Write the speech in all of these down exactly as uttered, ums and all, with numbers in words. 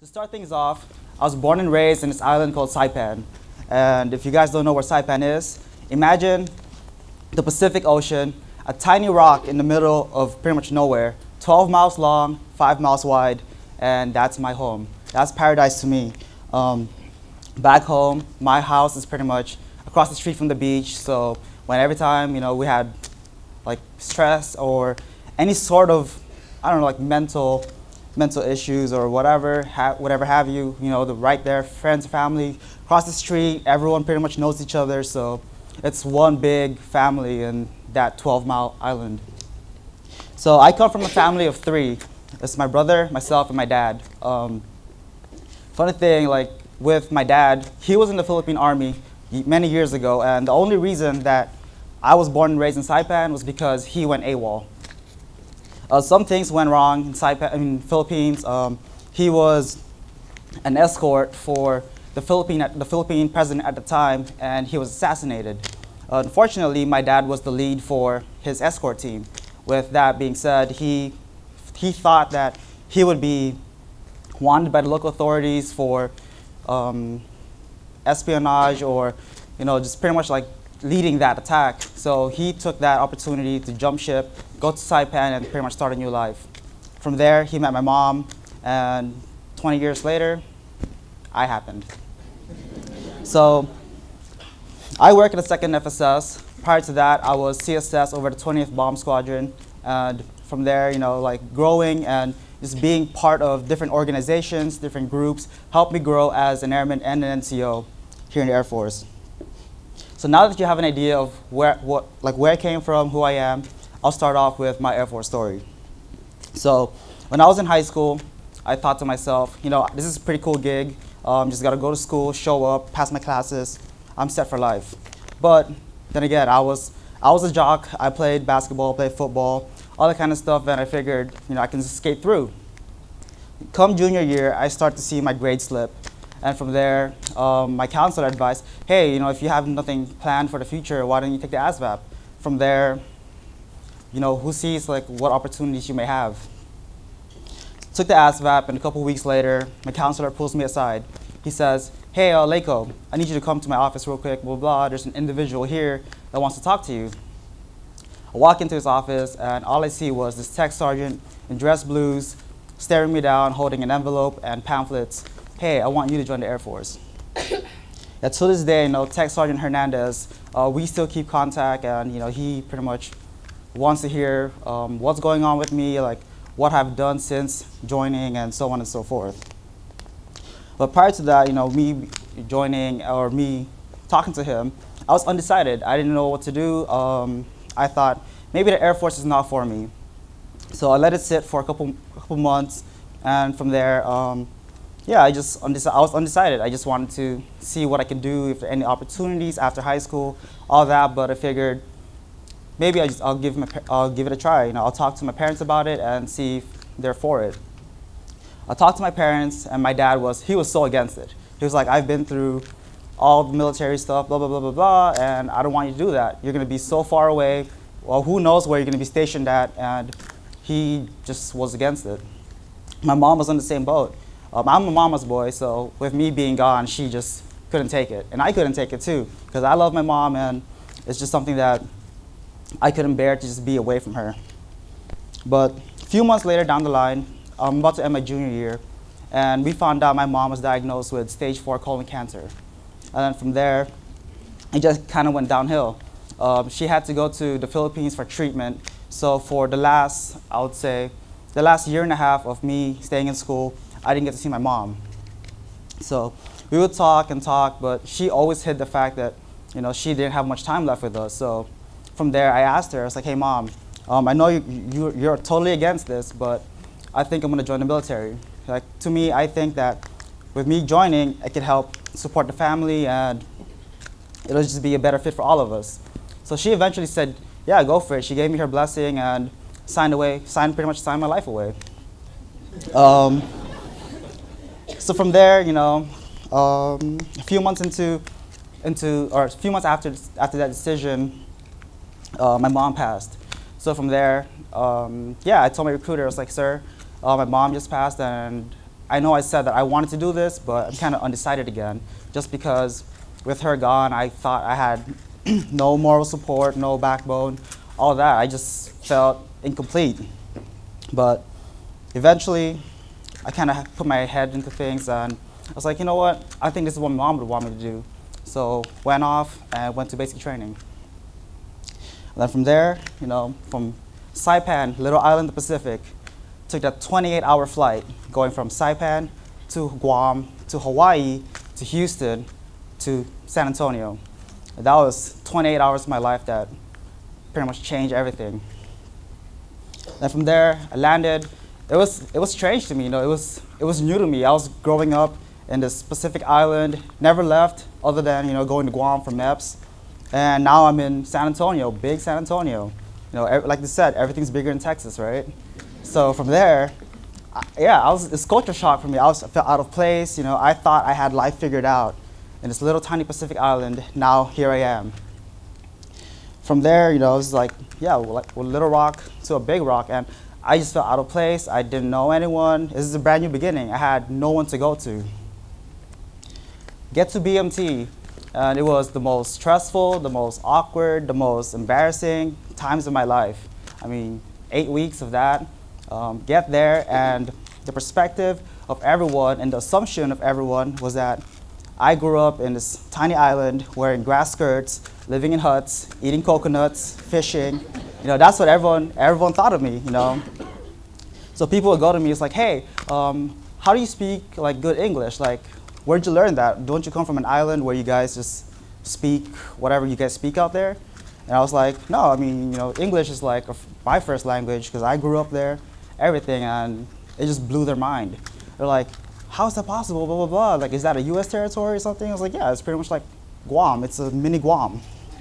To start things off, I was born and raised in this island called Saipan. And if you guys don't know where Saipan is, imagine the Pacific Ocean, a tiny rock in the middle of pretty much nowhere, twelve miles long, five miles wide, and that's my home. That's paradise to me. Um, back home, my house is pretty much across the street from the beach, so when every time, you know, we had like stress or any sort of, I don't know, like mental mental issues or whatever, ha whatever have you, you know, the right there, friends, family, across the street, everyone pretty much knows each other, so it's one big family in that twelve mile island. So I come from a family of three. It's my brother, myself, and my dad. Um, funny thing, like with my dad, he was in the Philippine Army many years ago, and the only reason that I was born and raised in Saipan was because he went AWOL. Uh, some things went wrong in Saipan, I mean, Philippines. Um, he was an escort for the Philippine, the Philippine president at the time, and he was assassinated. Uh, unfortunately, my dad was the lead for his escort team. With that being said, he, he thought that he would be wanted by the local authorities for um, espionage or, you know, just pretty much like leading that attack. So he took that opportunity to jump ship, go to Saipan, and pretty much start a new life. From there, he met my mom, and twenty years later, I happened. So I work at the second F S S. Prior to that, I was C S S over the twentieth Bomb Squadron, and from there, you know, like growing and just being part of different organizations, different groups, helped me grow as an airman and an N C O here in the Air Force. So now that you have an idea of where, what, like where I came from, who I am, I'll start off with my Air Force story. So when I was in high school, I thought to myself, you know, this is a pretty cool gig. Um, just got to go to school, show up, pass my classes. I'm set for life. But then again, I was, I was a jock. I played basketball, played football, all that kind of stuff, and I figured, you know, I can just skate through. Come junior year, I start to see my grades slip. And from there, um, my counselor advised, hey, you know, if you have nothing planned for the future, why don't you take the A S V A P? From there, you know, who sees like what opportunities you may have. Took the A S V A P, and a couple weeks later, my counselor pulls me aside. He says, hey, uh, Leyco, I need you to come to my office real quick, blah, blah, there's an individual here that wants to talk to you. I walk into his office, and all I see was this tech sergeant in dress blues, staring me down, holding an envelope and pamphlets. Hey, I want you to join the Air Force. Yeah, to this day, you know, Tech Sergeant Hernandez, uh, we still keep contact, and you know, he pretty much wants to hear um, what's going on with me, like what I've done since joining, and so on and so forth. But prior to that, you know, me joining or me talking to him, I was undecided. I didn't know what to do. Um, I thought maybe the Air Force is not for me. So I let it sit for a couple, couple months, and from there, um, yeah, I just undeci I was undecided. I just wanted to see what I could do, if there are any opportunities after high school, all that. But I figured maybe I just, I'll give my, I'll give it a try. You know, I'll talk to my parents about it and see if they're for it. I talked to my parents, and my dad was he was so against it. He was like, I've been through all the military stuff, blah blah blah blah blah, and I don't want you to do that. You're going to be so far away. Well, who knows where you're going to be stationed at? And he just was against it. My mom was on the same boat. Um, I'm a mama's boy, so with me being gone, she just couldn't take it. And I couldn't take it too, because I love my mom, and it's just something that I couldn't bear to just be away from her. But a few months later down the line, I'm about to end my junior year, and we found out my mom was diagnosed with stage four colon cancer. And then from there, it just kind of went downhill. Um, she had to go to the Philippines for treatment. So for the last, I would say, the last year and a half of me staying in school, I didn't get to see my mom. So we would talk and talk, but she always hid the fact that, you know, she didn't have much time left with us. So from there, I asked her, I was like, hey, Mom, um, I know you, you, you're totally against this, but I think I'm going to join the military. Like, to me, I think that with me joining, it could help support the family, and it'll just be a better fit for all of us. So she eventually said, yeah, go for it. She gave me her blessing and signed away, signed pretty much signed my life away. Um, So from there, you know, um, a few months into, into, or a few months after after that decision, uh, my mom passed. So from there, um, yeah, I told my recruiter, I was like, sir, uh, my mom just passed, and I know I said that I wanted to do this, but I'm kind of undecided again, just because with her gone, I thought I had no moral support, no backbone, all that. I just felt incomplete. But eventually, I kind of put my head into things, and I was like, you know what? I think this is what my mom would want me to do. So went off and went to basic training. And then from there, you know, from Saipan, little island in the Pacific, took that twenty-eight hour flight going from Saipan to Guam to Hawaii to Houston to San Antonio. And that was twenty-eight hours of my life that pretty much changed everything. Then from there, I landed. It was it was strange to me, you know. It was it was new to me. I was growing up in this Pacific island, never left other than you know going to Guam for MEPS, and now I'm in San Antonio, big San Antonio. You know, like they said, everything's bigger in Texas, right? So from there, I, yeah, I was it's culture shock for me. I was I felt out of place. You know, I thought I had life figured out in this little tiny Pacific island. Now here I am. From there, you know, it was like yeah, like a little rock to a big rock, and I just felt out of place. I didn't know anyone. This is a brand new beginning. I had no one to go to. Get to B M T, and it was the most stressful, the most awkward, the most embarrassing times of my life. I mean, eight weeks of that. Um, get there, and the perspective of everyone and the assumption of everyone was that I grew up in this tiny island wearing grass skirts, living in huts, eating coconuts, fishing. You know, that's what everyone, everyone thought of me, you know. So people would go to me, it's like, hey, um, how do you speak like good English? Like, where'd you learn that? Don't you come from an island where you guys just speak whatever you guys speak out there? And I was like, no, I mean, you know, English is like a, my first language because I grew up there, everything, and it just blew their mind. They're like, how is that possible, blah, blah, blah. Like, is that a U S territory or something? I was like, yeah, it's pretty much like Guam. It's a mini Guam.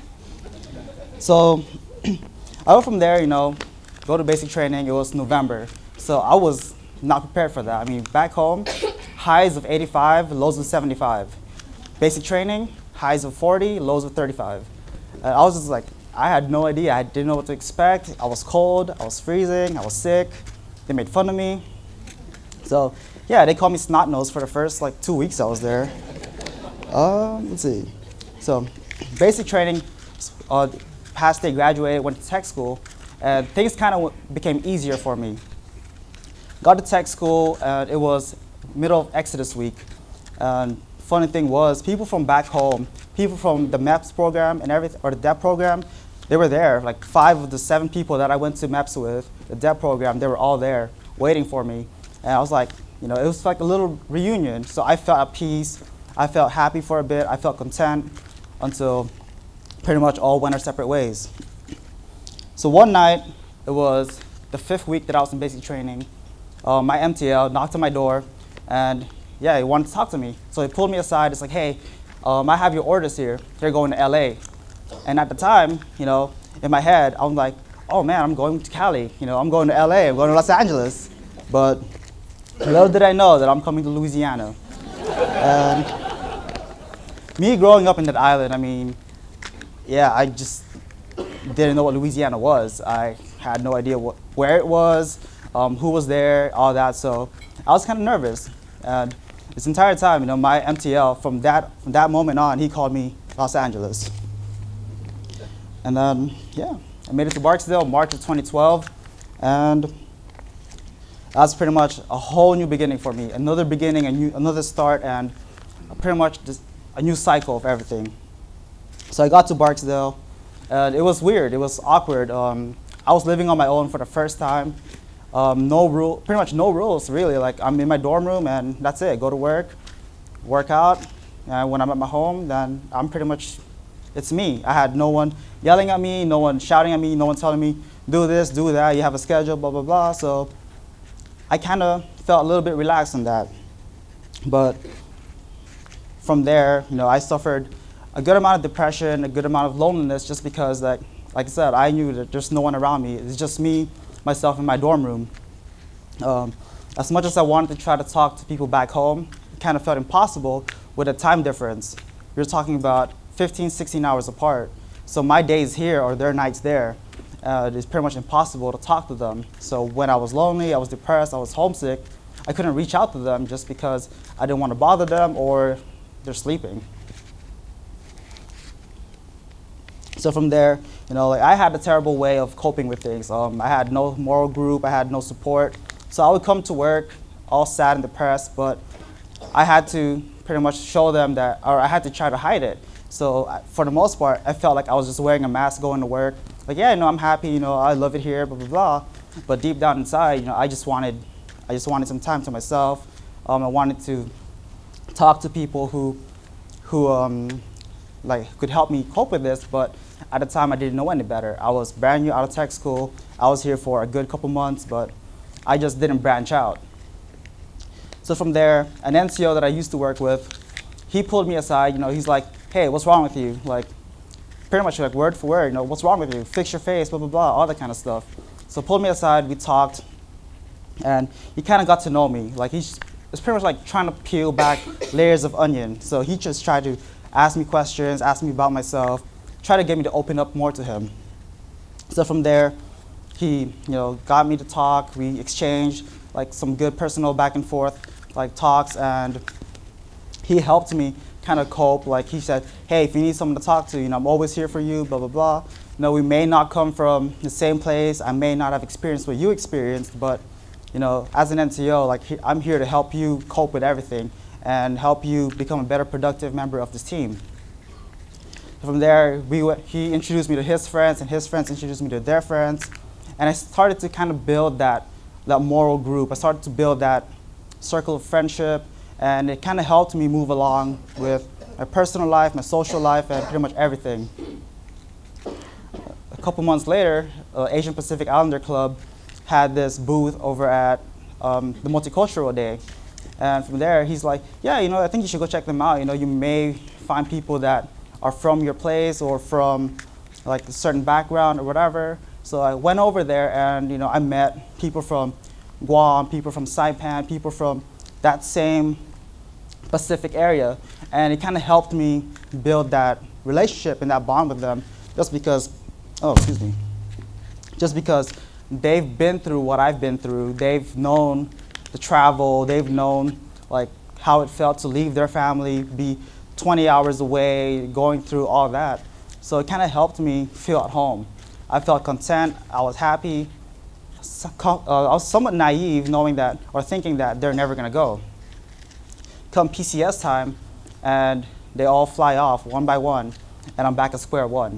So I went from there, you know, go to basic training. It was November. So I was not prepared for that. I mean, back home, highs of eighty-five, lows of seventy-five. Basic training, highs of forty, lows of thirty-five. Uh, I was just like, I had no idea. I didn't know what to expect. I was cold, I was freezing, I was sick. They made fun of me. So yeah, they called me snot nose for the first like two weeks I was there. Uh, let's see. So basic training, uh, past day graduated, went to tech school, and things kind of became easier for me. Got to tech school, and it was middle of Exodus week. And funny thing was, people from back home, people from the MEPS program and everything, or the D E P program, they were there. Like five of the seven people that I went to MEPS with, the D E P program, they were all there waiting for me. And I was like, you know, it was like a little reunion. So I felt at peace. I felt happy for a bit. I felt content until pretty much all went our separate ways. So one night, it was the fifth week that I was in basic training. Uh, my M T L knocked on my door, and yeah, he wanted to talk to me. So he pulled me aside. It's like, hey, um, I have your orders here. They're going to L A. And at the time, you know, in my head, I'm like, oh man, I'm going to Cali. You know, I'm going to L A. I'm going to Los Angeles. But little did I know that I'm coming to Louisiana. And me growing up in that island, I mean, yeah, I just didn't know what Louisiana was. I had no idea what, where it was, um, who was there, all that. So I was kind of nervous. And this entire time, you know, my M T L, from that, from that moment on, he called me Los Angeles. And then, yeah, I made it to Barksdale, March of twenty twelve. And that's pretty much a whole new beginning for me. Another beginning, a new, another start, and pretty much just a new cycle of everything. So I got to Barksdale, and it was weird. It was awkward. Um, I was living on my own for the first time. Um, no rule, pretty much no rules, really. Like, I'm in my dorm room, and that's it. Go to work, work out, and when I'm at my home, then I'm pretty much, it's me. I had no one yelling at me, no one shouting at me, no one telling me, do this, do that, you have a schedule, blah, blah, blah. So I kind of felt a little bit relaxed on that. But from there, you know, I suffered a good amount of depression, a good amount of loneliness, just because, like, like I said, I knew that there's no one around me. It's just me, myself, in my dorm room. Um, as much as I wanted to try to talk to people back home, it kind of felt impossible with a time difference. You're talking about fifteen, sixteen hours apart. So my days here or their nights there, uh, it's pretty much impossible to talk to them. So when I was lonely, I was depressed, I was homesick, I couldn't reach out to them just because I didn't want to bother them or they're sleeping. So from there, you know, like I had a terrible way of coping with things. Um, I had no moral group, I had no support. So I would come to work all sad and depressed, but I had to pretty much show them that, or I had to try to hide it. So for the most part, I felt like I was just wearing a mask going to work. Like, yeah, you know, I'm happy, you know, I love it here, blah, blah, blah. But deep down inside, you know, I just wanted, I just wanted some time to myself. Um, I wanted to talk to people who, who um, like, could help me cope with this, but at the time I didn't know any better. I was brand new out of tech school. I was here for a good couple months, but I just didn't branch out. So from there, an N C O that I used to work with, he pulled me aside, you know, he's like, hey, what's wrong with you? Like, pretty much like word for word, you know, what's wrong with you? Fix your face, blah, blah, blah, all that kind of stuff. So pulled me aside, we talked, and he kind of got to know me. Like, he's it's pretty much like trying to peel back layers of onion. So he just tried to ask me questions, ask me about myself, try to get me to open up more to him. So from there, he, you know, got me to talk. We exchanged like some good personal back and forth, like talks, and he helped me kind of cope. Like he said, hey, if you need someone to talk to, you know, I'm always here for you, blah, blah, blah. You know, we may not come from the same place. I may not have experienced what you experienced, but, you know, as an N C O, like he, I'm here to help you cope with everything and help you become a better productive member of this team. From there, we went, he introduced me to his friends, and his friends introduced me to their friends. And I started to kind of build that, that moral group. I started to build that circle of friendship, and it kind of helped me move along with my personal life, my social life, and pretty much everything. A couple months later, uh, Asian Pacific Islander Club had this booth over at um, the Multicultural Day. And from there, he's like, yeah, you know, I think you should go check them out. You know, you may find people that are from your place or from like a certain background or whatever. So I went over there, and you know, I met people from Guam, people from Saipan, people from that same Pacific area, and it kind of helped me build that relationship and that bond with them, just because, oh, excuse me, just because they've been through what I've been through. They've known the travel, they've known like how it felt to leave their family, be twenty hours away, going through all that. So it kind of helped me feel at home. I felt content, I was happy. Uh, I was somewhat naive knowing that, or thinking that they're never gonna go. Come P C S time, and they all fly off one by one, and I'm back at square one.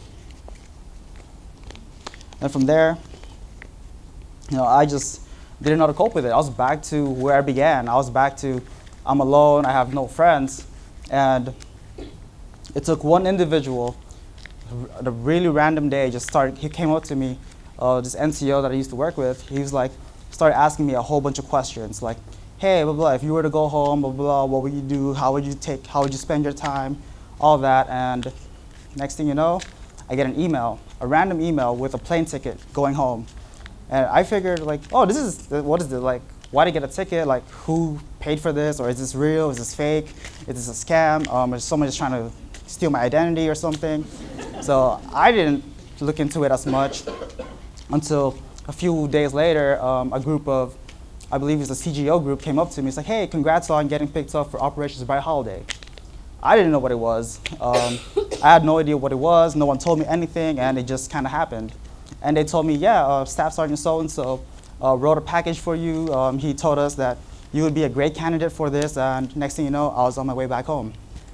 And from there, you know, I just didn't know how to cope with it. I was back to where I began. I was back to, I'm alone, I have no friends. And it took one individual, a really random day, just started, he came up to me, uh, this N C O that I used to work with. He was like, started asking me a whole bunch of questions, like, hey, blah, blah, if you were to go home, blah, blah, what would you do? How would you take, how would you spend your time? All that, and next thing you know, I get an email, a random email with a plane ticket going home. And I figured like, oh, this is, what is this, like, why did I get a ticket? Like, who paid for this? Or is this real? Is this fake? Is this a scam? Um, is someone just trying to steal my identity or something? So I didn't look into it as much until a few days later, um, a group of, I believe it's a C G O group, came up to me. It's like, hey, congrats on getting picked up for Operations Bright Holiday. I didn't know what it was. Um, I had no idea what it was. No one told me anything, and it just kind of happened. And they told me, yeah, uh, Staff Sergeant so-and-so uh, wrote a package for you. Um, he told us that you would be a great candidate for this, and next thing you know, I was on my way back home.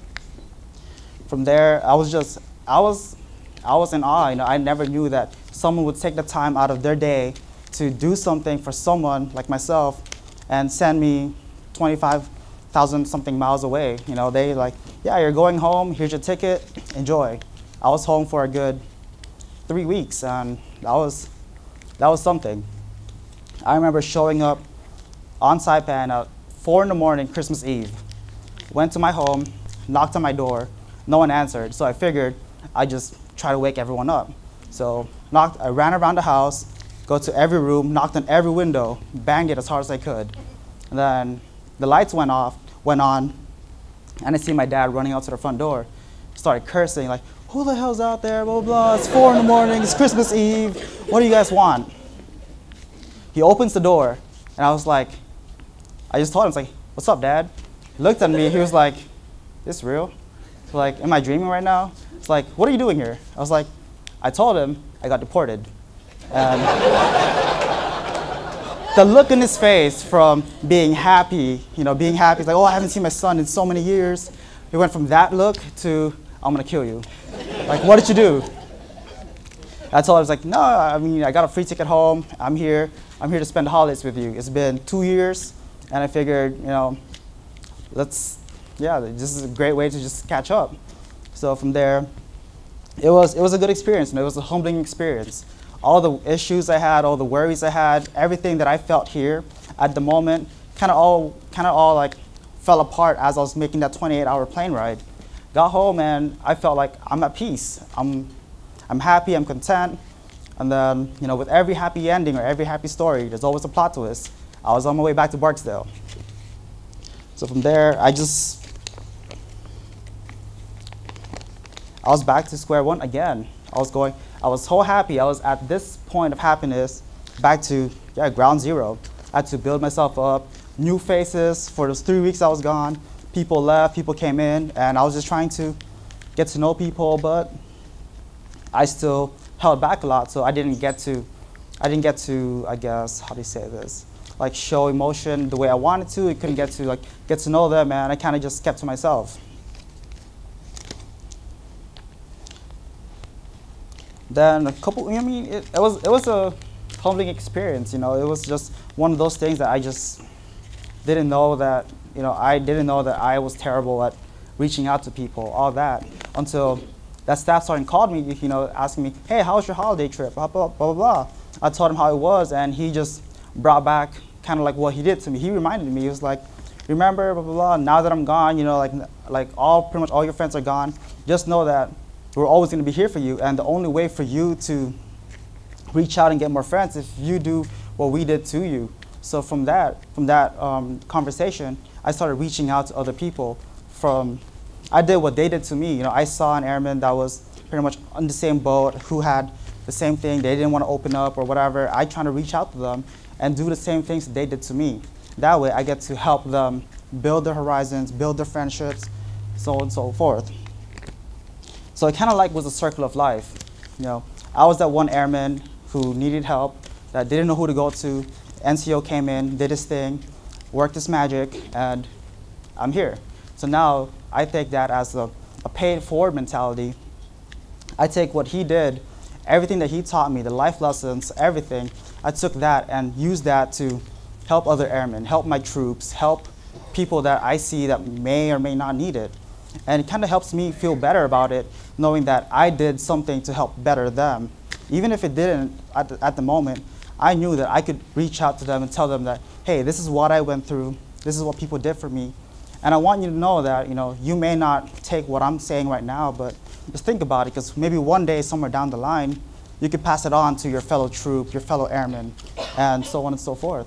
From there, I was just, I was, I was in awe. You know, I never knew that someone would take the time out of their day to do something for someone like myself and send me twenty-five thousand something miles away. You know, they like, yeah, you're going home, here's your ticket, enjoy. I was home for a good three weeks, and that was, that was something. I remember showing up on Saipan at four in the morning, Christmas Eve. Went to my home, knocked on my door, no one answered, so I figured I'd just try to wake everyone up. So knocked, I ran around the house, go to every room, knocked on every window, banged it as hard as I could. And then the lights went off, went on, and I see my dad running out to the front door, started cursing, like, who the hell's out there, blah, blah, blah, it's four in the morning, it's Christmas Eve, what do you guys want? He opens the door, and I was like, I just told him, it's like, what's up, Dad? He looked at me, he was like, this real? So like, am I dreaming right now? It's like, what are you doing here? I was like, I told him I got deported. And the look in his face from being happy, you know, being happy, he's like, oh, I haven't seen my son in so many years. He went from that look to, I'm gonna kill you. Like, what did you do? I told him, I was like, no, I mean, I got a free ticket home. I'm here. I'm here to spend the holidays with you. It's been two years, and I figured, you know, let's, yeah, this is a great way to just catch up. So from there, it was, it was a good experience, and it was a humbling experience. All the issues I had, all the worries I had, everything that I felt here at the moment, kind of all, kind of all like fell apart as I was making that twenty-eight hour plane ride. Got home and I felt like I'm at peace. I'm, I'm happy, I'm content. And then, you know, with every happy ending or every happy story, there's always a plot twist. I was on my way back to Barksdale. So from there, I just, I was back to square one again. I was going, I was so happy. I was at this point of happiness, back to, yeah, ground zero. I had to build myself up, new faces. For those three weeks I was gone, people left, people came in, and I was just trying to get to know people, but I still held back a lot, so I didn't get to, I didn't get to, I guess, how do you say this? Like show emotion the way I wanted to. I couldn't get to like get to know them, and I kind of just kept to myself. Then a couple, I mean, it, it was it was a humbling experience. You know, it was just one of those things that I just didn't know that, you know, I didn't know that I was terrible at reaching out to people, all that, until that staff sergeant called me, you know, asking me, hey, how was your holiday trip? Blah, blah, blah, blah. I told him how it was, and he just brought back kind of like what he did to me. He reminded me, he was like, remember, blah, blah, blah, now that I'm gone, you know, like, like all, pretty much all your friends are gone, just know that we're always going to be here for you, and the only way for you to reach out and get more friends if you do what we did to you. So from that, from that um, conversation, I started reaching out to other people. From, I did what they did to me. You know, I saw an airman that was pretty much on the same boat, who had the same thing. They didn't want to open up or whatever. I tried to reach out to them and do the same things that they did to me. That way, I get to help them build their horizons, build their friendships, so on and so forth. So it kind of like was a circle of life. You know, I was that one airman who needed help, that didn't know who to go to. N C O came in, did his thing, worked his magic, and I'm here. So now I take that as a, a paid forward mentality. I take what he did, everything that he taught me, the life lessons, everything, I took that and used that to help other airmen, help my troops, help people that I see that may or may not need it. And it kind of helps me feel better about it, knowing that I did something to help better them. Even if it didn't at the, at the moment, I knew that I could reach out to them and tell them that, hey, this is what I went through, this is what people did for me. And I want you to know that, you know, you may not take what I'm saying right now, but just think about it, because maybe one day, somewhere down the line, you could pass it on to your fellow troop, your fellow airmen, and so on and so forth.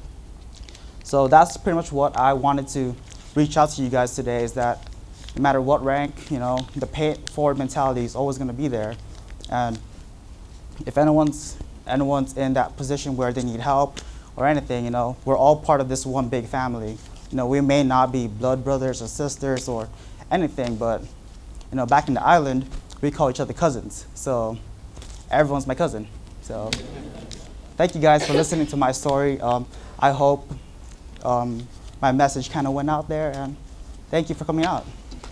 So that's pretty much what I wanted to reach out to you guys today, is that no matter what rank, you know, the pay it forward mentality is always going to be there. And if anyone's, anyone's in that position where they need help or anything, you know, we're all part of this one big family. You know, we may not be blood brothers or sisters or anything, but, you know, back in the island, we call each other cousins. So everyone's my cousin. So thank you guys for listening to my story. Um, I hope um, my message kind of went out there, and thank you for coming out.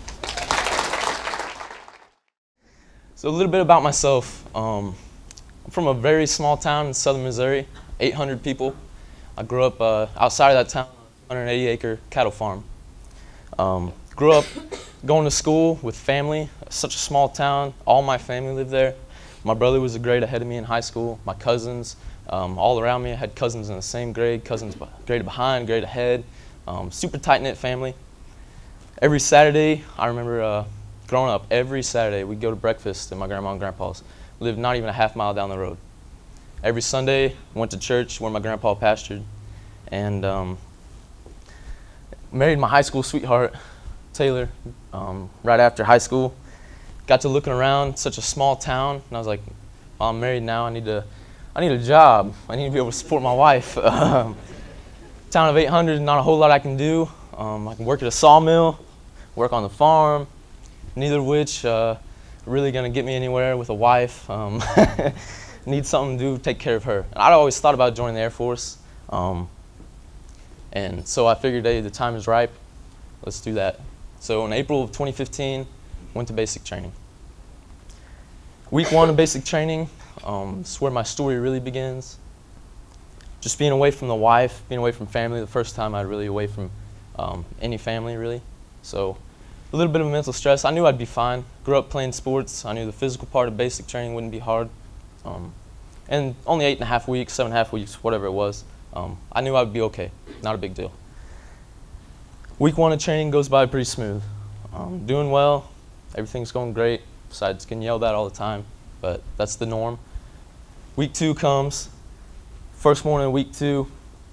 So a little bit about myself. Um, I'm from a very small town in southern Missouri, eight hundred people. I grew up uh, outside of that town, one hundred eighty acre cattle farm. Um, grew up going to school with family, such a small town. All my family lived there. My brother was a grade ahead of me in high school. My cousins, um, all around me, I had cousins in the same grade, cousins grade behind, grade ahead. Um, super tight-knit family. Every Saturday, I remember uh, growing up, every Saturday we'd go to breakfast at my grandma and grandpa's. We lived not even a half mile down the road. Every Sunday, went to church where my grandpa pastored, and um, married my high school sweetheart, Taylor, um, right after high school. Got to looking around, such a small town, and I was like, well, I'm married now, I need to, I need a job. I need to be able to support my wife. Town town of eight hundred, not a whole lot I can do. Um, I can work at a sawmill, work on the farm, neither of which uh, really going to get me anywhere with a wife. Um, need something to do, take care of her. And I'd always thought about joining the Air Force. Um, and so I figured, hey, the time is ripe. Let's do that. So in April of twenty fifteen, went to basic training. Week one of basic training, um, is where my story really begins. Just being away from the wife, being away from family, the first time I was really away from um, any family, really. So a little bit of mental stress. I knew I'd be fine. Grew up playing sports. I knew the physical part of basic training wouldn't be hard. Um, and only eight and a half weeks, seven and a half weeks, whatever it was. Um, I knew I'd be okay. Not a big deal. Week one of training goes by pretty smooth. Um, doing well. Everything's going great, besides getting yelled at all the time. But that's the norm. Week two comes. First morning of week two,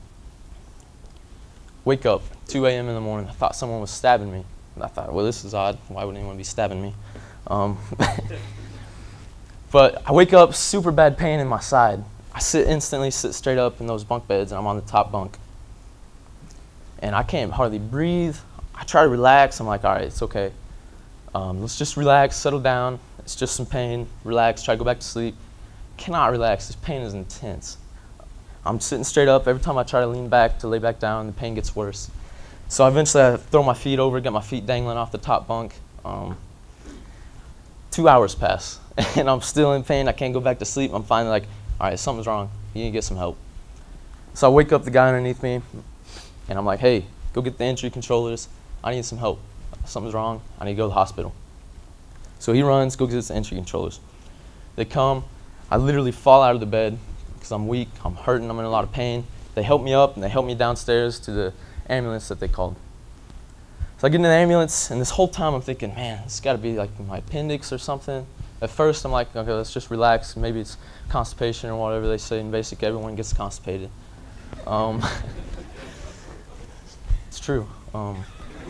wake up, two A M in the morning. I thought someone was stabbing me. And I thought, well, this is odd. Why would anyone be stabbing me? Um, but I wake up, super bad pain in my side. I sit instantly, sit straight up in those bunk beds, and I'm on the top bunk. And I can't hardly breathe. I try to relax. I'm like, all right, it's okay. Um, let's just relax, settle down. It's just some pain. Relax, try to go back to sleep. Cannot relax. This pain is intense. I'm sitting straight up. Every time I try to lean back to lay back down, the pain gets worse. So eventually I throw my feet over, get my feet dangling off the top bunk. Um, two hours pass, and I'm still in pain. I can't go back to sleep. I'm finally like, all right, something's wrong. You need to get some help. So I wake up the guy underneath me, and I'm like, hey, go get the entry controllers. I need some help. Something's wrong. I need to go to the hospital. So he runs, go get the entry controllers. They come. I literally fall out of the bed because I'm weak, I'm hurting, I'm in a lot of pain. They help me up, and they help me downstairs to the ambulance that they called. So I get in the ambulance, and this whole time I'm thinking, man, it's got to be like my appendix or something. At first I'm like, okay, let's just relax. Maybe it's constipation or whatever they say in basic. Everyone gets constipated. Um, it's true. Um,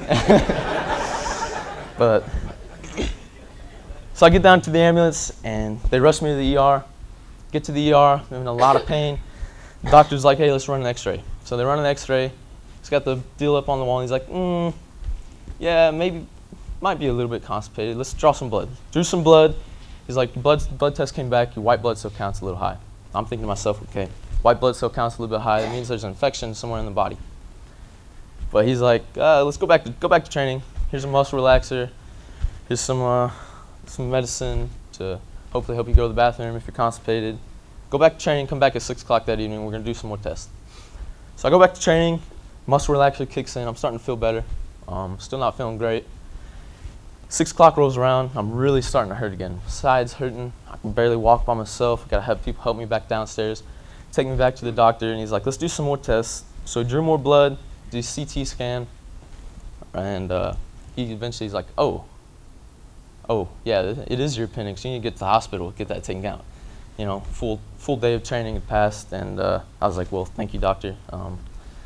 but so I get down to the ambulance, and they rush me to the E R. Get to the E R, I'm in a lot of pain. The doctor's like, hey, let's run an x-ray. So they run an x-ray. He's got the deal up on the wall, and he's like, mm, yeah, maybe, might be a little bit constipated. Let's draw some blood. Drew some blood. He's like, blood, blood test came back, your white blood cell count's a little high. I'm thinking to myself, okay, white blood cell count's a little bit high. That means there's an infection somewhere in the body. But he's like, uh, let's go back to, go back to training. Here's a muscle relaxer. Here's some, uh, some medicine to hopefully help you go to the bathroom if you're constipated. Go back to training, come back at six o'clock that evening. We're going to do some more tests. So I go back to training. Muscle relaxer kicks in. I'm starting to feel better. Um, still not feeling great. six o'clock rolls around. I'm really starting to hurt again. Sides hurting. I can barely walk by myself. I've got to have people help me back downstairs. Take me back to the doctor, and he's like, let's do some more tests. So he drew more blood, did a C T scan, and uh, he eventually he's like, oh, oh, yeah, it is your appendix. You need to get to the hospital, get that taken out. You know, full full day of training had passed, and uh, I was like, well, thank you, doctor. Um,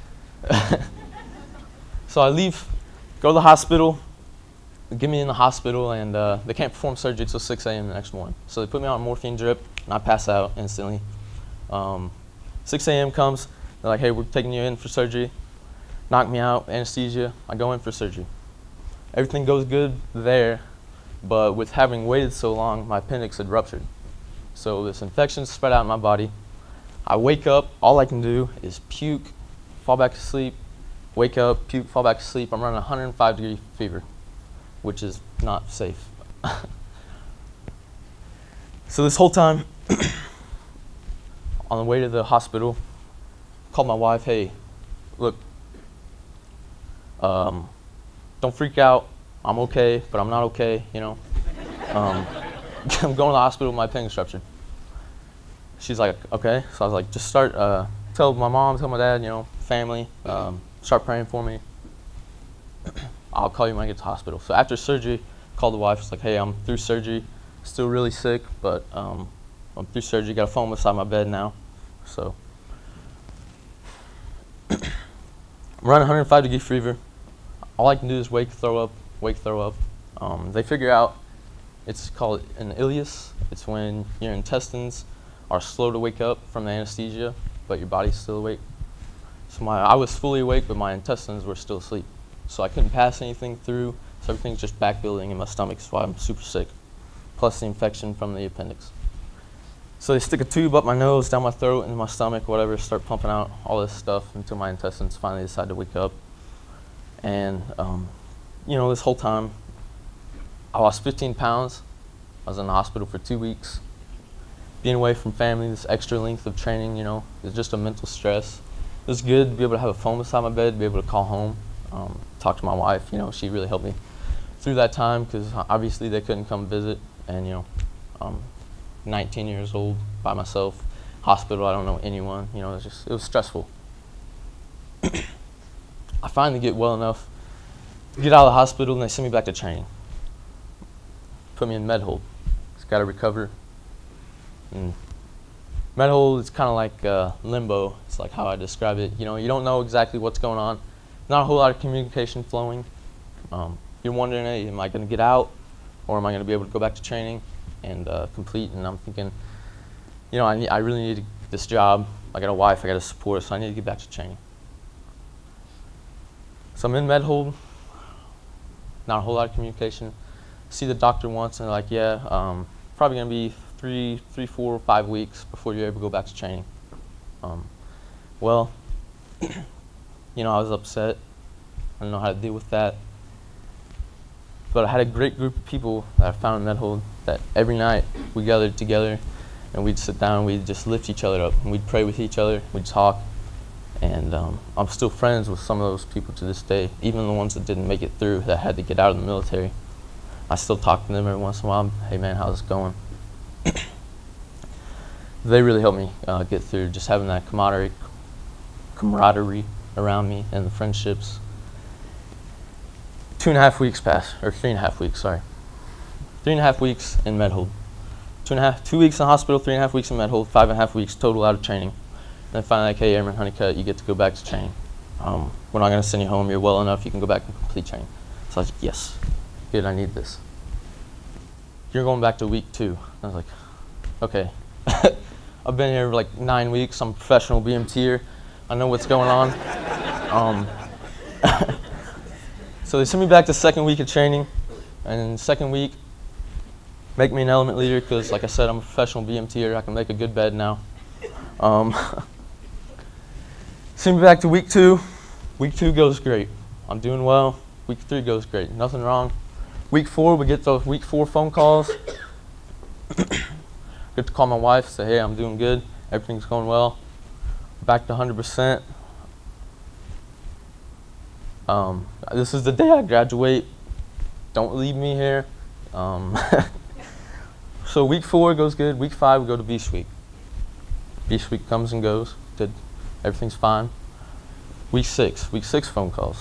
so I leave, go to the hospital, get me in the hospital, and uh, they can't perform surgery until six A M the next morning. So they put me on a morphine drip, and I pass out instantly. Um, six A M comes, they're like, hey, we're taking you in for surgery. Knock me out, anesthesia, I go in for surgery. Everything goes good there. But with having waited so long, my appendix had ruptured. So this infection spread out in my body. I wake up, all I can do is puke, fall back to sleep, wake up, puke, fall back to sleep. I'm running one hundred five degree fever, which is not safe. So this whole time, on the way to the hospital, called my wife, hey, look, um, don't freak out. I'm okay, but I'm not okay, you know. Um, I'm going to the hospital with my appendix ruptured. She's like, okay. So I was like, just start, uh, tell my mom, tell my dad, you know, family, um, start praying for me. I'll call you when I get to the hospital. So after surgery, called the wife. It's like, hey, I'm through surgery. Still really sick, but um, I'm through surgery. Got a phone beside my bed now. So I'm running one hundred five degree fever. All I can do is wake, throw up, wake, throw up. Um, they figure out it's called an ileus. It's when your intestines are slow to wake up from the anesthesia, but your body's still awake. So my, I was fully awake, but my intestines were still asleep. So I couldn't pass anything through, so everything's just back building in my stomach, so I'm super sick. Plus the infection from the appendix. So they stick a tube up my nose, down my throat, into my stomach, whatever, start pumping out all this stuff until my intestines finally decide to wake up. And, um, you know, this whole time, I lost fifteen pounds. I was in the hospital for two weeks. Being away from family, this extra length of training, you know, it's just a mental stress. It was good to be able to have a phone beside my bed, be able to call home, um, talk to my wife. You know, she really helped me through that time because obviously they couldn't come visit. And, you know, um, nineteen years old by myself, hospital, I don't know anyone. You know, it was just, it was stressful. I finally get well enough to get out of the hospital and they send me back to training. Put me in med hold. Just got to recover. And med hold is kind of like uh, limbo. It's like how I describe it. You know, you don't know exactly what's going on. Not a whole lot of communication flowing. Um, you're wondering, hey, am I going to get out, or am I going to be able to go back to training and uh, complete? And I'm thinking, you know, I, need, I really need this job. I got a wife, I got a support, so I need to get back to training. So I'm in med hold. Not a whole lot of communication. See the doctor once, and they're like, yeah, um, probably going to be three, three, four, five weeks before you're able to go back to training. Um, well, you know, I was upset. I didn't know how to deal with that. But I had a great group of people that I found in med hold that every night we gathered together and we'd sit down, we'd just lift each other up, and we'd pray with each other, we'd talk. And um, I'm still friends with some of those people to this day, even the ones that didn't make it through, that had to get out of the military. I still talk to them every once in a while. Hey man, how's it going? They really helped me uh, get through, just having that camaraderie, camaraderie around me and the friendships. Two and a half weeks passed, or three and a half weeks, sorry. Three and a half weeks in med hold. Two and a half, two weeks in hospital, three and a half weeks in med hold, five and a half weeks total out of training. And then finally, like, hey, Airman Honeycutt, you get to go back to training. Um, we're not going to send you home. You're well enough. You can go back and complete training. So I was like, yes, good, I need this. You're going back to week two. I was like, okay. I've been here for like nine weeks. I'm a professional B M T-er. I know what's going on. Um, so they sent me back to second week of training. And in the second week, make me an element leader because, like I said, I'm a professional B M T-er. I can make a good bed now. Um, Send me back to week two. Week two goes great. I'm doing well. Week three goes great. Nothing wrong. Week four, we get those week four phone calls. Get to call my wife, say, hey, I'm doing good. Everything's going well. Back to one hundred percent. Um, this is the day I graduate. Don't leave me here. Um, so week four goes good. Week five, we go to Beach Week. Beach Week comes and goes. Good. Everything's fine. Week six. Week six phone calls.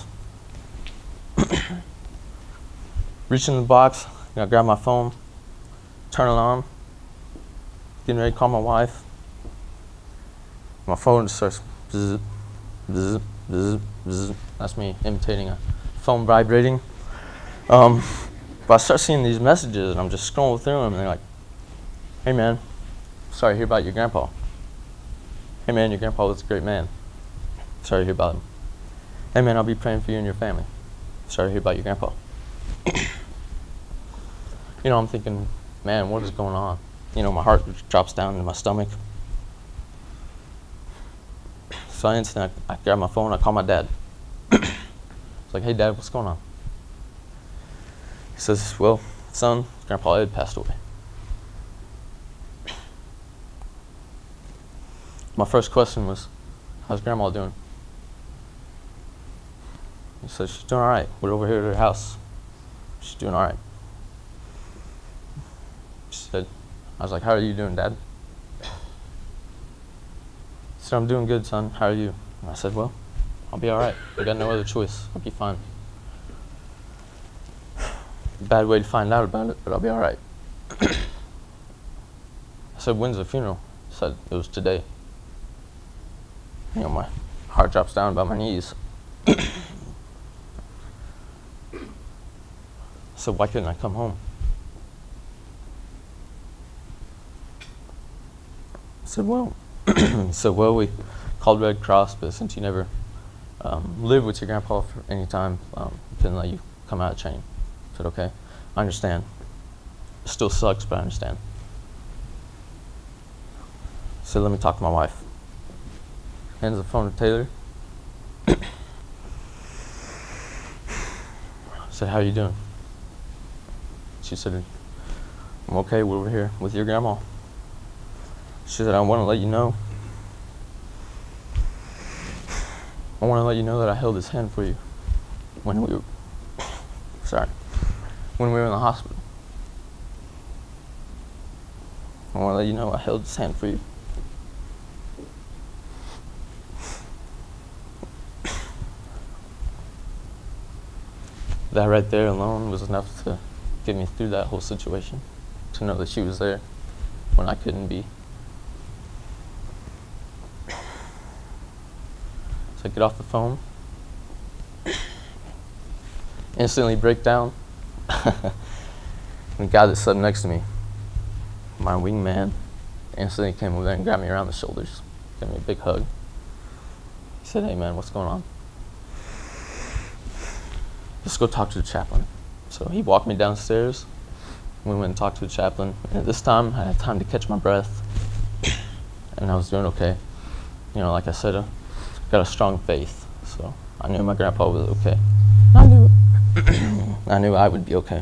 Reach in the box. You know, grab my phone. Turn it on. Getting ready to call my wife. My phone just starts bzz, bzz, bzz, bzz. That's me imitating a phone vibrating. Um, but I start seeing these messages and I'm just scrolling through them and they're like, hey man, sorry to hear about your grandpa. Hey man, your grandpa was a great man. Sorry to hear about him. Hey man, I'll be praying for you and your family. Sorry to hear about your grandpa. You know, I'm thinking, man, what is going on? You know, my heart drops down into my stomach. So I instantly, I, I grab my phone, I call my dad. It's like, hey dad, what's going on? He says, well, son, Grandpa Ed passed away. My first question was, how's Grandma doing? He said, she's doing all right. We're over here at her house. She's doing all right. She said, I was like, how are you doing, Dad? He said, I'm doing good, son. How are you? And I said, well, I'll be all right. I got no other choice. I'll be fine. Bad way to find out about it, but I'll be all right. I said, when's the funeral? He said, it was today. You know, my heart drops down about my knees. So why couldn't I come home? I said, well, he said, well, we called Red Cross, but since you never um, live with your grandpa for any time. Um, couldn't let you come out of training. I said, okay, I understand. It still sucks, but I understand. So let me talk to my wife. Hands the phone to Taylor. I said, how are you doing? She said, I'm okay, we're over here with your grandma. She said, I want to let you know. I want to let you know that I held his hand for you when we were, sorry, when we were in the hospital. I want to let you know I held his hand for you. That right there alone was enough to get me through that whole situation, to know that she was there when I couldn't be. So I get off the phone, instantly break down. And the guy that sat next to me, my wingman, instantly came over there and grabbed me around the shoulders, gave me a big hug. He said, hey man, what's going on? Let's go talk to the chaplain. So he walked me downstairs. We went and talked to the chaplain. And at this time, I had time to catch my breath. And I was doing okay. You know, like I said, I got a strong faith. So I knew my grandpa was okay. I knew, I knew I would be okay.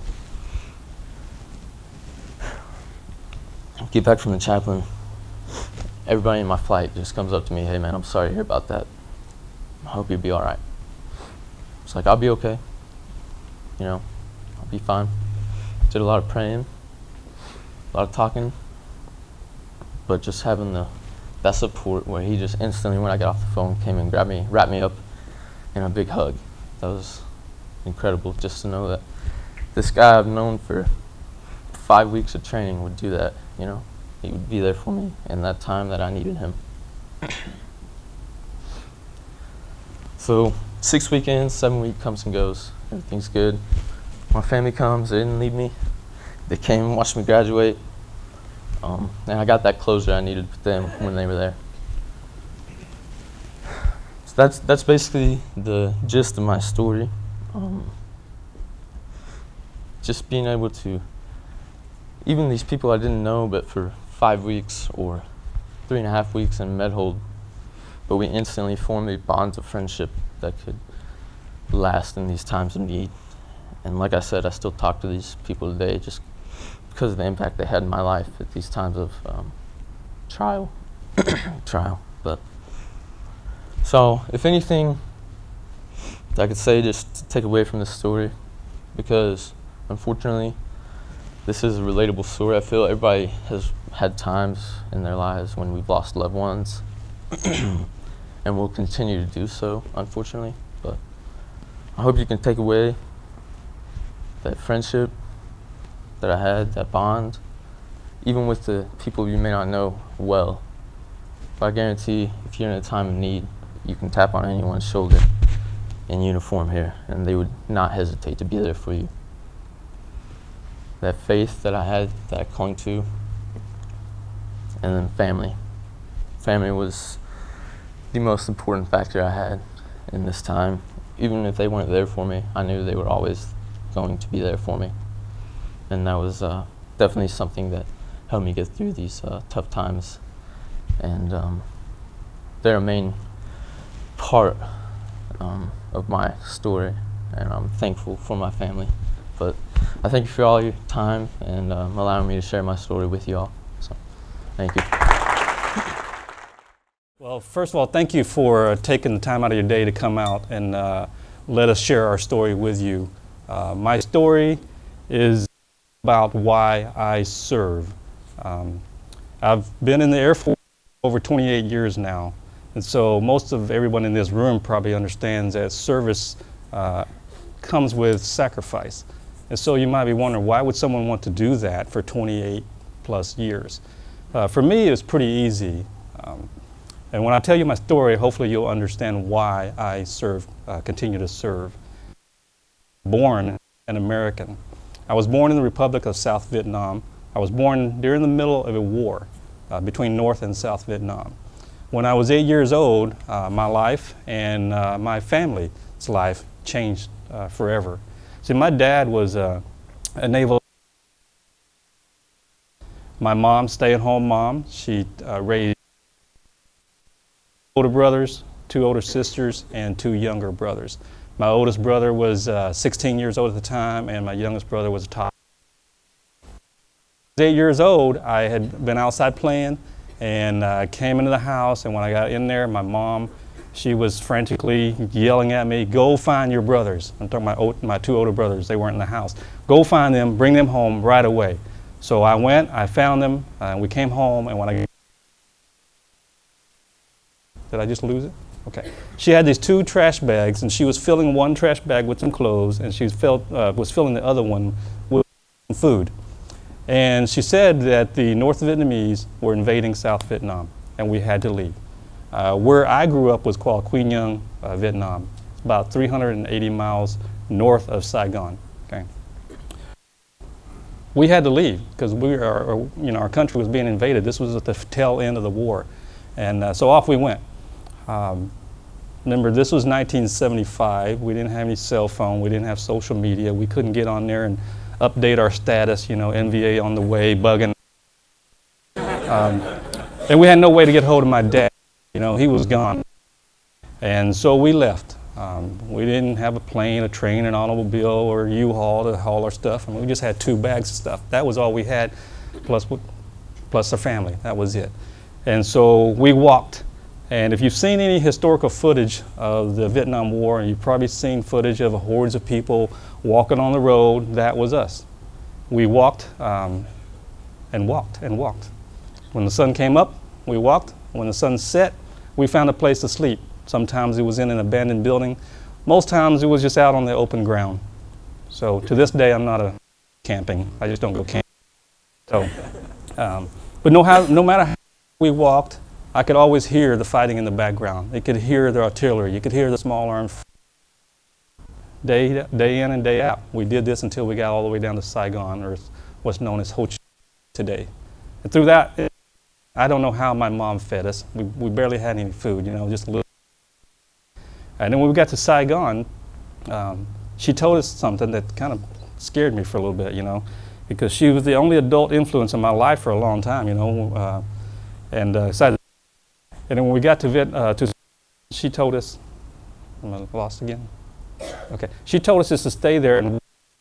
Get back from the chaplain. Everybody in my flight just comes up to me, hey man, I'm sorry to hear about that. I hope you'll be all right. It's like, I'll be okay. You know, I'll be fine. Did a lot of praying, a lot of talking, but just having the that support where he just instantly, when I got off the phone, came and grabbed me, wrapped me up in a big hug. That was incredible, just to know that this guy I've known for five weeks of training would do that. You know, he would be there for me in that time that I needed him. So six weekends, seven week comes and goes. Everything's good. My family comes, they didn't leave me. They came and watched me graduate. Um, and I got that closure I needed with them when they were there. So that's, that's basically the gist of my story. Um, just being able to, even these people I didn't know, but for five weeks or three and a half weeks in Medhold, but we instantly formed a bond of friendship that could last in these times of need. And like I said, I still talk to these people today just because of the impact they had in my life at these times of um, trial. trial. But so, if anything I could say just to take away from this story, because unfortunately this is a relatable story. I feel everybody has had times in their lives when we've lost loved ones and will continue to do so, unfortunately. But I hope you can take away that friendship that I had, that bond, even with the people you may not know well. But I guarantee if you're in a time of need, you can tap on anyone's shoulder in uniform here, and they would not hesitate to be there for you. That faith that I had, that I clung to, and then family. Family was the most important factor I had in this time. Even if they weren't there for me, I knew they were always going to be there for me. And that was uh, definitely something that helped me get through these uh, tough times. And um, they're a main part um, of my story, and I'm thankful for my family. But I thank you for all your time and um, allowing me to share my story with you all. So, thank you. Well, first of all, thank you for uh, taking the time out of your day to come out and uh, let us share our story with you. Uh, my story is about why I serve. Um, I've been in the Air Force for over twenty-eight years now, and so most of everyone in this room probably understands that service uh, comes with sacrifice. And so you might be wondering, why would someone want to do that for twenty-eight plus years? Uh, for me, it's pretty easy. Um, and when I tell you my story, hopefully you'll understand why I serve, uh, continue to serve. Born an American. I was born in the Republic of South Vietnam. I was born during the middle of a war uh, between North and South Vietnam. When I was eight years old, uh, my life and uh, my family's life changed uh, forever. See, my dad was uh, a naval. My mom, stay-at-home mom, she uh, raised older brothers, two older sisters, and two younger brothers. My oldest brother was uh, sixteen years old at the time, and my youngest brother was a top. I was eight years old, I had been outside playing, and I uh, came into the house, and when I got in there, my mom, she was frantically yelling at me, "Go find your brothers." I'm talking about my, my two older brothers, they weren't in the house. "Go find them, bring them home right away." So I went, I found them, uh, we came home, and when I... Did I just lose it? Okay. She had these two trash bags, and she was filling one trash bag with some clothes, and she filled, uh, was filling the other one with food. And she said that the North Vietnamese were invading South Vietnam, and we had to leave. Uh, where I grew up was called Quy Nhon, uh, Vietnam, about three hundred eighty miles north of Saigon. Okay. We had to leave because we are, you know, our country was being invaded. This was at the tail end of the war, and uh, so off we went. Um, remember, this was nineteen seventy-five. We didn't have any cell phone. We didn't have social media. We couldn't get on there and update our status. You know, N V A on the way, bugging. Um, and we had no way to get hold of my dad. You know, he was gone, and so we left. Um, we didn't have a plane, a train, an automobile, or U-Haul to haul our stuff. I mean, we just had two bags of stuff. That was all we had, plus, plus our family. That was it. And so we walked. And if you've seen any historical footage of the Vietnam War, you've probably seen footage of hordes of people walking on the road. That was us. We walked um, and walked and walked. When the sun came up, we walked. When the sun set, we found a place to sleep. Sometimes it was in an abandoned building. Most times it was just out on the open ground. So to this day, I'm not a camping. I just don't go camping. So, um, but no, how, no matter how we walked, I could always hear the fighting in the background. You could hear the artillery. You could hear the small arms. Day, day in and day out. We did this until we got all the way down to Saigon, or what's known as Ho Chi Minh today. And through that, it, I don't know how my mom fed us. We, we barely had any food, you know, just a little. And then when we got to Saigon, um, she told us something that kind of scared me for a little bit, you know, because she was the only adult influence in my life for a long time, you know, uh, and uh, decided. And then when we got to Viet, uh, to, she told us, am I lost again? Okay. She told us just to stay there and,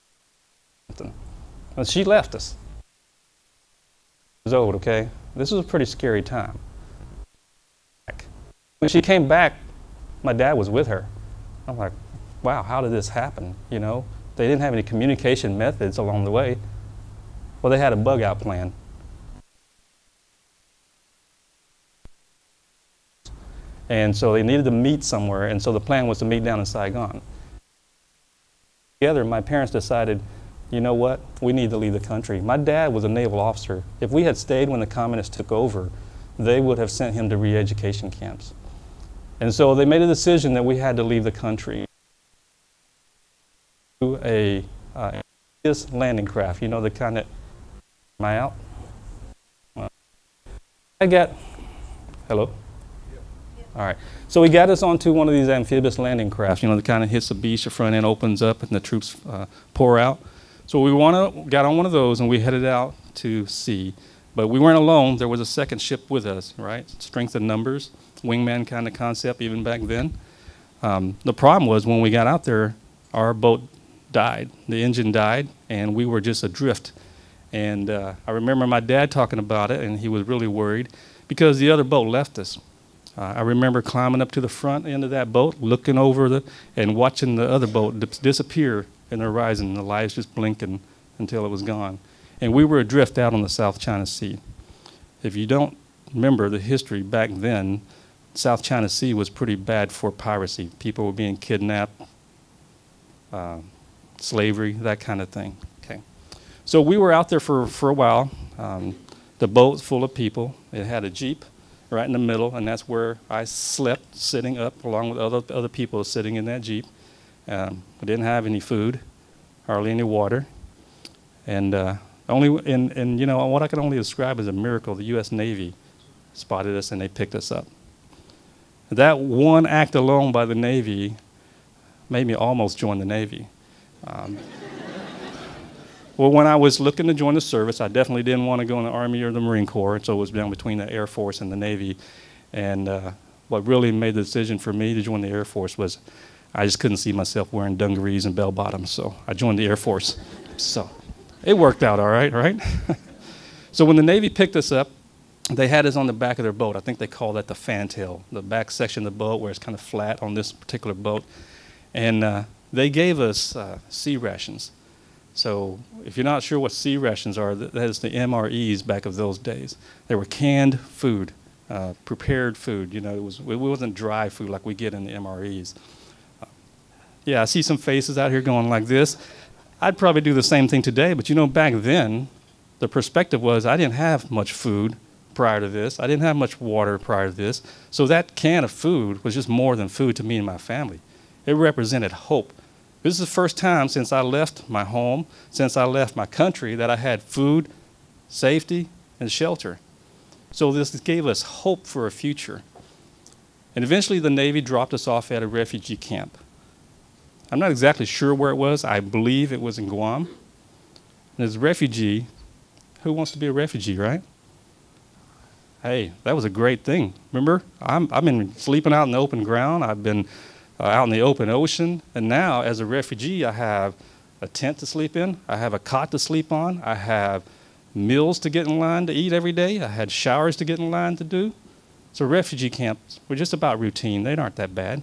and she left us. She was old, okay? This was a pretty scary time. When she came back, my dad was with her. I'm like, wow, how did this happen? You know, they didn't have any communication methods along the way. Well, they had a bug out plan. And so they needed to meet somewhere, and so the plan was to meet down in Saigon. Together, my parents decided, you know what, we need to leave the country. My dad was a naval officer. If we had stayed when the communists took over, they would have sent him to re-education camps. And so they made a decision that we had to leave the country. To a uh, this landing craft, you know, the kind of, am I out? Uh, I got, hello? All right, so we got us onto one of these amphibious landing crafts, you know, that kind of hits the beach, the front end opens up and the troops uh, pour out. So we wanna, got on one of those and we headed out to sea. But we weren't alone, there was a second ship with us, right? Strength in numbers, wingman kind of concept even back then. Um, the problem was when we got out there, our boat died. The engine died and we were just adrift. And uh, I remember my dad talking about it and he was really worried because the other boat left us. Uh, I remember climbing up to the front end of that boat, looking over the, and watching the other boat disappear in the horizon, the lights just blinking until it was gone. And we were adrift out on the South China Sea. If you don't remember the history back then, South China Sea was pretty bad for piracy. People were being kidnapped, uh, slavery, that kind of thing. Okay. So we were out there for, for a while. Um, the boat full of people. It had a Jeep right in the middle, and that's where I slept, sitting up along with other, other people sitting in that Jeep. Um, we didn't have any food, hardly any water. And uh, only, and, and you know, what I can only describe as a miracle, the U S Navy spotted us and they picked us up. That one act alone by the Navy made me almost join the Navy. Um, well, when I was looking to join the service, I definitely didn't want to go in the Army or the Marine Corps, so it was down between the Air Force and the Navy. And uh, what really made the decision for me to join the Air Force was I just couldn't see myself wearing dungarees and bell bottoms, so I joined the Air Force. So it worked out all right, right? So when the Navy picked us up, they had us on the back of their boat. I think they call that the fantail, the back section of the boat where it's kind of flat on this particular boat. And uh, they gave us uh, sea rations. So if you're not sure what sea rations are, that is the M R Es back of those days. They were canned food, uh, prepared food. You know, it, was, it wasn't dry food like we get in the M R Es. Uh, yeah, I see some faces out here going like this. I'd probably do the same thing today, but you know, back then, the perspective was I didn't have much food prior to this. I didn't have much water prior to this. So that can of food was just more than food to me and my family. It represented hope. This is the first time since I left my home, since I left my country, that I had food, safety, and shelter. So this gave us hope for a future. And eventually the Navy dropped us off at a refugee camp. I'm not exactly sure where it was. I believe it was in Guam. And as a refugee, who wants to be a refugee, right? Hey, that was a great thing. Remember, I'm, I've been sleeping out in the open ground. I've been uh, out in the open ocean. And now, as a refugee, I have a tent to sleep in. I have a cot to sleep on. I have meals to get in line to eat every day. I had showers to get in line to do. So refugee camps were just about routine. They aren't that bad.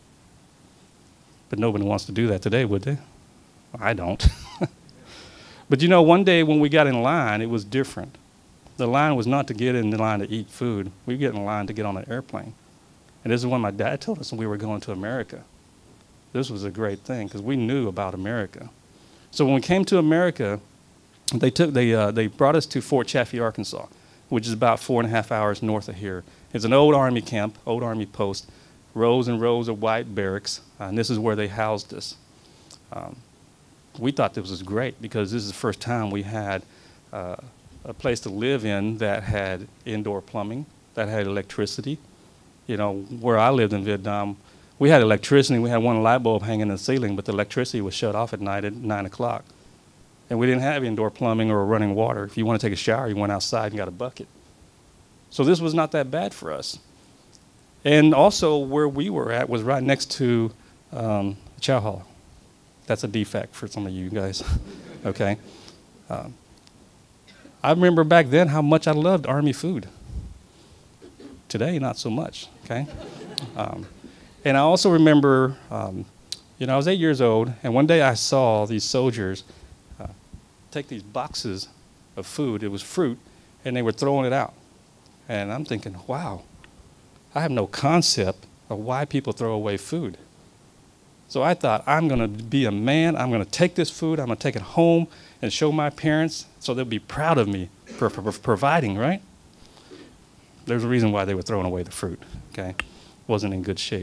But nobody wants to do that today, would they? I don't. But you know, one day when we got in line, it was different. The line was not to get in the line to eat food. We get in line to get on an airplane. And this is when my dad told us we were going to America. This was a great thing because we knew about America. So when we came to America, they, took, they, uh, they brought us to Fort Chaffee, Arkansas, which is about four and a half hours north of here. It's an old Army camp, old Army post, rows and rows of white barracks, uh, and this is where they housed us. Um, we thought this was great because this is the first time we had uh, a place to live in that had indoor plumbing, that had electricity. You know, where I lived in Vietnam, we had electricity. We had one light bulb hanging in the ceiling, but the electricity was shut off at night at nine o'clock. And we didn't have indoor plumbing or running water. If you want to take a shower, you went outside and got a bucket. So this was not that bad for us. And also where we were at was right next to um, Chow Hall. That's a defect for some of you guys, okay? Um, I remember back then how much I loved Army food. Today, not so much, okay? Um, and I also remember, um, you know, I was eight years old, and one day I saw these soldiers uh, take these boxes of food, it was fruit, and they were throwing it out. And I'm thinking, wow, I have no concept of why people throw away food. So I thought, I'm going to be a man, I'm going to take this food, I'm going to take it home and show my parents so they'll be proud of me for, for, for providing, right? There's a reason why they were throwing away the fruit, okay? Wasn't in good shape.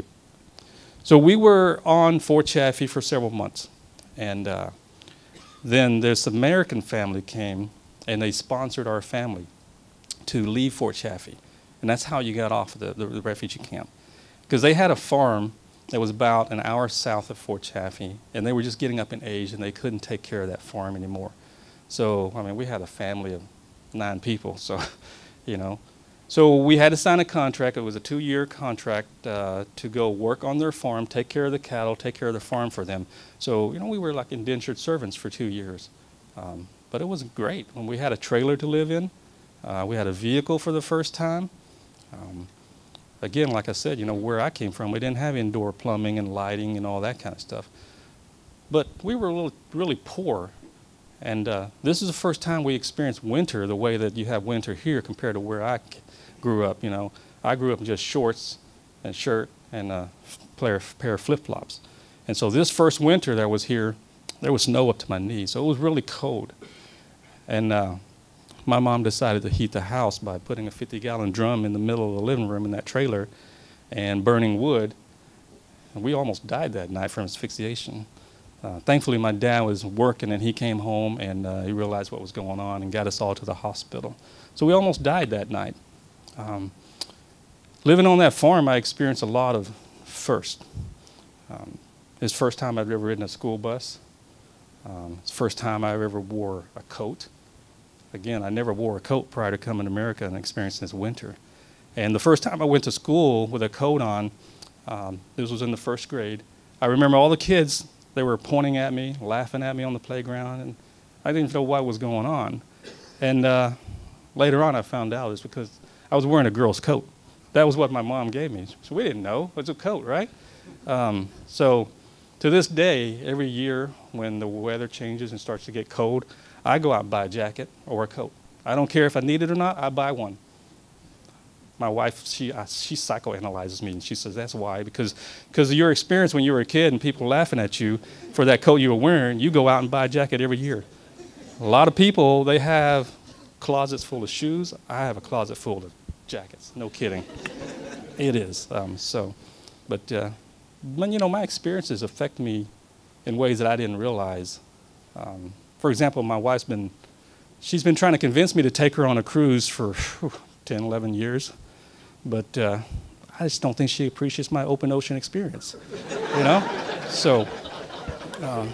So we were on Fort Chaffee for several months. And uh, then this American family came and they sponsored our family to leave Fort Chaffee. And that's how you got off of the, the, the refugee camp. Because they had a farm that was about an hour south of Fort Chaffee, and they were just getting up in age, and they couldn't take care of that farm anymore. So, I mean, we had a family of nine people, so, you know. So we had to sign a contract. It was a two-year contract uh, to go work on their farm, take care of the cattle, take care of the farm for them. So, you know, we were like indentured servants for two years. Um, but it was great. When we had a trailer to live in, uh, we had a vehicle for the first time. Um, Again, like I said, you know, where I came from, we didn't have indoor plumbing and lighting and all that kind of stuff. But we were a little, really poor. And uh, this is the first time we experienced winter the way that you have winter here compared to where I grew up, you know. I grew up in just shorts and shirt and a pair, pair of flip-flops. And so this first winter that was here, there was snow up to my knees. So it was really cold. And uh, my mom decided to heat the house by putting a fifty gallon drum in the middle of the living room in that trailer and burning wood. And we almost died that night from asphyxiation. Uh, thankfully, my dad was working and he came home and uh, he realized what was going on and got us all to the hospital. So we almost died that night. Um, living on that farm, I experienced a lot of firsts. Um, it's the first time I've ever ridden a school bus. Um, it's the first time I ever wore a coat. Again, I never wore a coat prior to coming to America and experiencing this winter. And the first time I went to school with a coat on, um, this was in the first grade, I remember all the kids, they were pointing at me, laughing at me on the playground, and I didn't know what was going on. And uh, later on I found out it's because I was wearing a girl's coat. That was what my mom gave me. So we didn't know, it was a coat, right? Um, so to this day, every year when the weather changes and starts to get cold, I go out and buy a jacket or a coat. I don't care if I need it or not, I buy one. My wife, she, uh, she psychoanalyzes me, and she says, that's why, because because of your experience when you were a kid and people laughing at you for that coat you were wearing, you go out and buy a jacket every year. A lot of people, they have closets full of shoes. I have a closet full of jackets, no kidding. It is, um, so, but, uh, but, you know, my experiences affect me in ways that I didn't realize. Um, for example, my wife's been, she's been trying to convince me to take her on a cruise for whew, ten, eleven years. But uh, I just don't think she appreciates my open ocean experience, you know? So, um,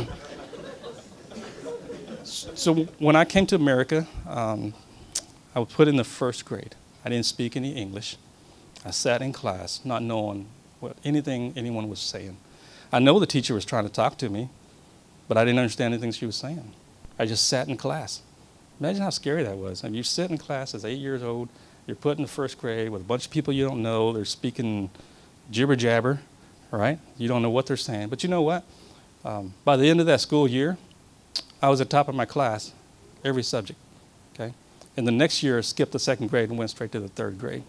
so when I came to America, um, I was put in the first grade. I didn't speak any English. I sat in class not knowing what anything anyone was saying. I know the teacher was trying to talk to me, but I didn't understand anything she was saying. I just sat in class. Imagine how scary that was. I mean, you sit in class as eight years old, you're put in the first grade with a bunch of people you don't know. They're speaking jibber jabber, right? You don't know what they're saying. But you know what? Um, by the end of that school year, I was at the top of my class, every subject, okay? And the next year, I skipped the second grade and went straight to the third grade.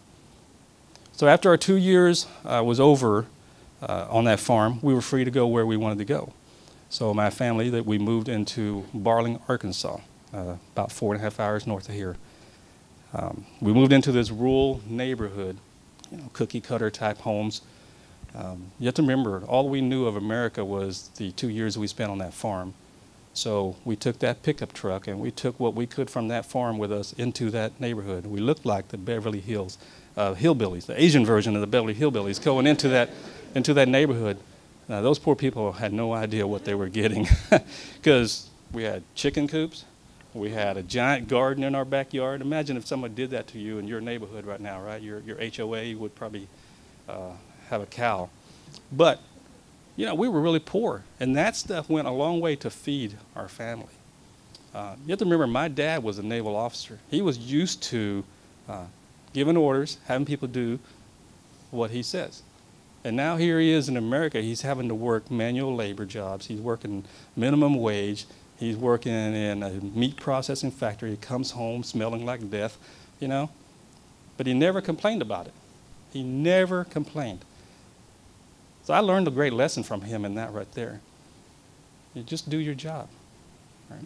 So after our two years uh, was over uh, on that farm, we were free to go where we wanted to go. So my family, that we moved into Barling, Arkansas, uh, about four and a half hours north of here. Um, we moved into this rural neighborhood, you know, cookie cutter type homes. Um, you have to remember, all we knew of America was the two years we spent on that farm. So we took that pickup truck and we took what we could from that farm with us into that neighborhood. We looked like the Beverly Hills uh, hillbillies, the Asian version of the Beverly Hillbillies, going into that, into that neighborhood. Now, those poor people had no idea what they were getting because we had chicken coops. We had a giant garden in our backyard. Imagine if someone did that to you in your neighborhood right now, right? Your, your H O A would probably uh, have a cow. But, you know, we were really poor, and that stuff went a long way to feed our family. Uh, you have to remember, my dad was a naval officer. He was used to uh, giving orders, having people do what he says. And now here he is in America. He's having to work manual labor jobs. He's working minimum wage. He's working in a meat processing factory. He comes home smelling like death, you know. But he never complained about it. He never complained. So I learned a great lesson from him in that right there. You just do your job, right?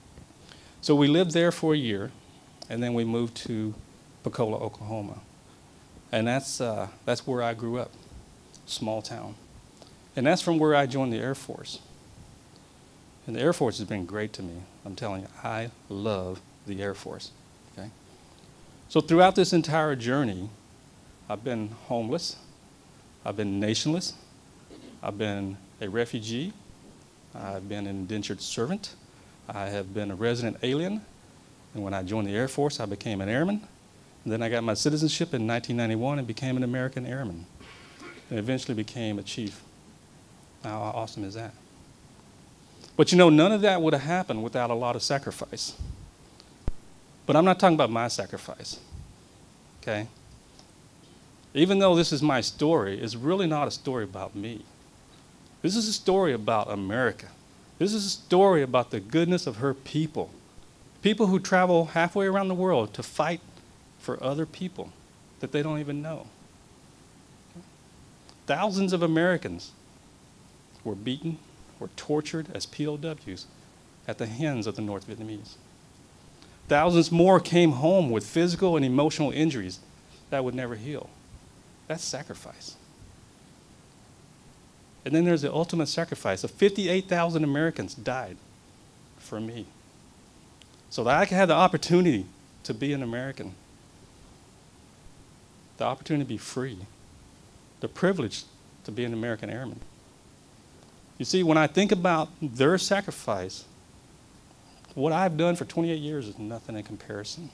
So we lived there for a year, and then we moved to Pensacola, Oklahoma. And that's, uh, that's where I grew up, small town. And that's from where I joined the Air Force. And the Air Force has been great to me. I'm telling you, I love the Air Force, okay? So throughout this entire journey, I've been homeless, I've been nationless, I've been a refugee, I've been an indentured servant, I have been a resident alien, and when I joined the Air Force, I became an airman, and then I got my citizenship in nineteen ninety-one and became an American airman, and eventually became a chief. How awesome is that? But you know, none of that would have happened without a lot of sacrifice. But I'm not talking about my sacrifice, okay? Even though this is my story, it's really not a story about me. This is a story about America. This is a story about the goodness of her people. People who travel halfway around the world to fight for other people that they don't even know. Thousands of Americans were beaten, were tortured as P O Ws at the hands of the North Vietnamese. Thousands more came home with physical and emotional injuries that would never heal. That's sacrifice. And then there's the ultimate sacrifice of fifty-eight thousand Americans died for me so that I could have the opportunity to be an American. the opportunity to be free, the privilege to be an American Airman. You see, when I think about their sacrifice, what I've done for twenty-eight years is nothing in comparison.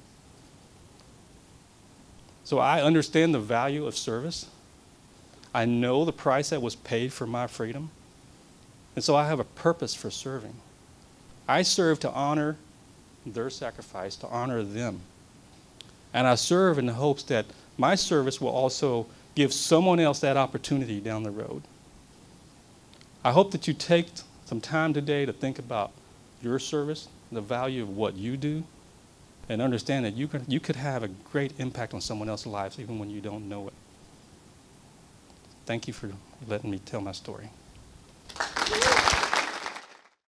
So I understand the value of service. I know the price that was paid for my freedom. And so I have a purpose for serving. I serve to honor their sacrifice, to honor them. And I serve in the hopes that my service will also give someone else that opportunity down the road. I hope that you take some time today to think about your service, the value of what you do, and understand that you could, you could have a great impact on someone else's lives even when you don't know it. Thank you for letting me tell my story.